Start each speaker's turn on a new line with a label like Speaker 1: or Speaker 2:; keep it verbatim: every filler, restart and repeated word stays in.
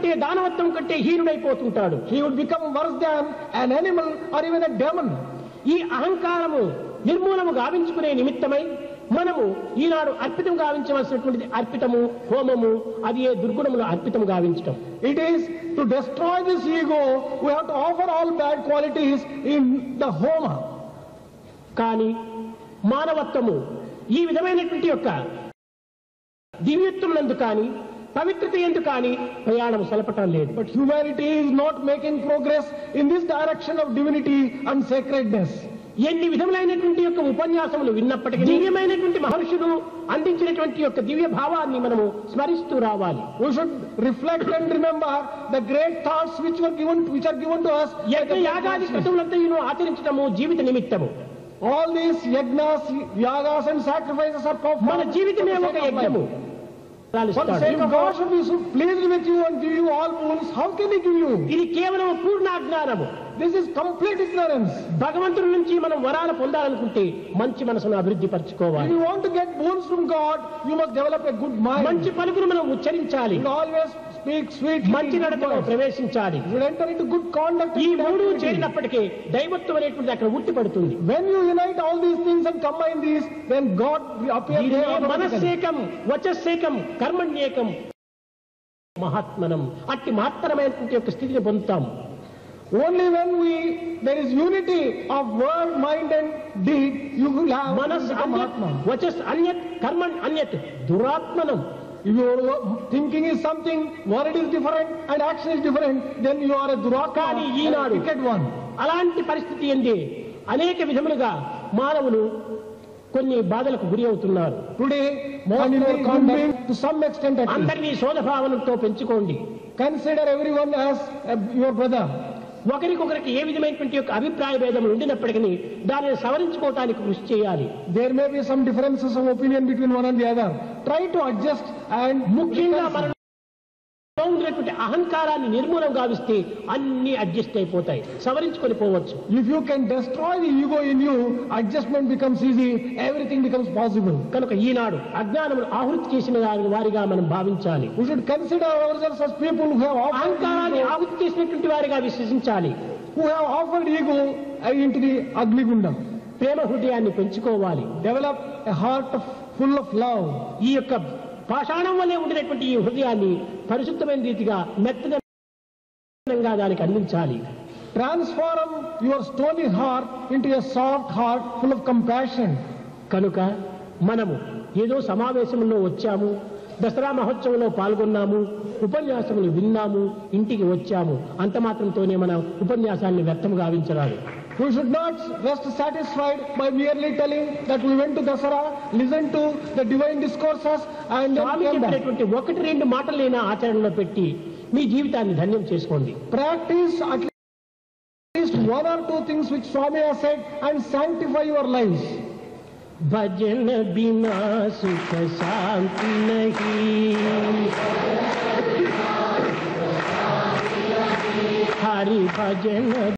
Speaker 1: కంటే దానవత్వం కంటే హీనుడైపోతుంటాడు.
Speaker 2: He would become worse than an animal or even a demon.
Speaker 1: ఈ అహంకారము నిర్మూలము గావించుకునే నిమిత్తమై మనము ఈనాడు అర్పితం గావించవలసినటువంటిది అర్పితము హోమము, అది ఏ దుర్గుణములు అర్పితం గావించటం.
Speaker 2: It is to destroy this ego, we have to offer all bad qualities in the homa.
Speaker 1: కానీ మానవత్వము ఈ విధమైనటువంటి యొక్క దివ్యత్వమునందు కానీ పవిత్రత ఎందుకు కానీ ప్రయాణం సలపటం లేదు.
Speaker 2: But humanity is not making progress in this direction of divinity and sacredness.
Speaker 1: ఎన్ని విధములైనటువంటి యొక్క ఉపన్యాసములు విన్నప్పటికీ దివ్యమైనటువంటి మహర్షులు అందించినటువంటి యొక్క దివ్య భావాన్ని మనము స్మరిస్తూ రావాలి.
Speaker 2: We should reflect and remember the great thoughts which were given, which are given to us.
Speaker 1: యజ్ఞ యాగాది క్రతువులంతా ఈయన ఆచరించడము జీవిత నిమిత్తము.
Speaker 2: All these yajnas, yagas and sacrifices are performed.
Speaker 1: మన జీవితమే ఒక యజ్ఞము.
Speaker 2: For the sake of God should be so pleased with you and give you all boons. How can He give you?
Speaker 1: ఇది కేవలం పూర్ణ అజ్ఞానము.
Speaker 2: This is complete ignorance.
Speaker 1: భగవంతుడి నుంచి మనం వరాలు పొందాలనుకుంటే మంచి మనసును అభివృద్ధి పరచుకోవాలి.
Speaker 2: If you want to get boons from God, you must develop a good mind.
Speaker 1: మంచి పలుకును మనం ఉచ్చరించాలి.
Speaker 2: You always speak sweetly.
Speaker 1: మంచి నడతలో ప్రవేశించాలి.
Speaker 2: You enter into good conduct.
Speaker 1: ఈ మూడు చేరినప్పటికీ దైవత్వం అనేటువంటి అక్కడ ఉట్టిపడుతుంది.
Speaker 2: When you unite all these things and combine these, then God appears there.
Speaker 1: మనస్సేకం వచస్సేకం కర్మణ్యేకం మహాత్మనం. అట్టి మహత్తరమైనటువంటి యొక్క స్థితిని పొందుతాం.
Speaker 2: Only when we there is unity of word, mind and deed, you will have
Speaker 1: manas anyat vachas anyat karman anyat duratmanam.
Speaker 2: If your thinking is something, word is different and action is different, then you are a duratma, a wicked one.
Speaker 1: అలాంటి పరిస్థితి ఏంది అనేక విధములుగా మానవులు కొన్ని బాధలకు గురి అవుతున్నారు.
Speaker 2: Today more conduct to some extent at least.
Speaker 1: అందరినీ సోదభావనతో పెంచుకోండి.
Speaker 2: Consider everyone as uh, your brother.
Speaker 1: ఒకరికొకరికి ఏ విధమైనటువంటి యొక్క అభిప్రాయ భేదములు ఉండినప్పటికీ దానిని సవరించుకోవడానికి కృషి చేయాలి.
Speaker 2: There may be some differences of opinion between one and the other. Try to adjust and
Speaker 1: ముఖ్యంగా మనలో ఉన్నటువంటి అహంకారాన్ని నిర్మూలం గావిస్తే అన్ని అడ్జస్ట్ అయిపోతాయి, సవరించుకొని పోవచ్చు.
Speaker 2: If you can destroy the ego in you, adjustment becomes easy, everything becomes possible.
Speaker 1: కనుక ఈనాడు అజ్ఞానమును ఆహుతి చేసిన వారిగా మనం భావించాలి.
Speaker 2: We should consider ourselves as people who have
Speaker 1: అహంకారాన్ని ఆహుతి చేసినటువంటి వారిగా విశ్వసించాలి.
Speaker 2: Who have offered ego into the Agnigundam.
Speaker 1: ప్రేమ హృదయాన్ని పెంచుకోవాలి.
Speaker 2: Develop a heart of, full of love.
Speaker 1: ఈ యొక్క పాషాణం వల్లే ఉండినటువంటి ఈ హృదయాన్ని పరిశుద్ధమైన రీతిగా మెత్తగా దానికి అందించాలి.
Speaker 2: Transform your stony heart into a soft heart full of compassion.
Speaker 1: కనుక మనము ఏదో సమావేశంలో వచ్చాము, దసరా మహోత్సవంలో పాల్గొన్నాము, ఉపన్యాసములు విన్నాము, ఇంటికి వచ్చాము, అంత మాత్రంతోనే మన ఉపన్యాసాన్ని వ్యర్థం గావించరాదు.
Speaker 2: We should not rest satisfied by merely telling that we went to Dasara, listened to the divine discourses and came back.
Speaker 1: ఒకటి రెండు మాటలైనా ఆచరణలో పెట్టి మీ జీవితాన్ని ధన్యం చేసుకోండి.
Speaker 2: Practice at least one or two things which Swami has said and sanctify your lives.
Speaker 1: भजन बिना सुख शांति नहीं, हरि भजन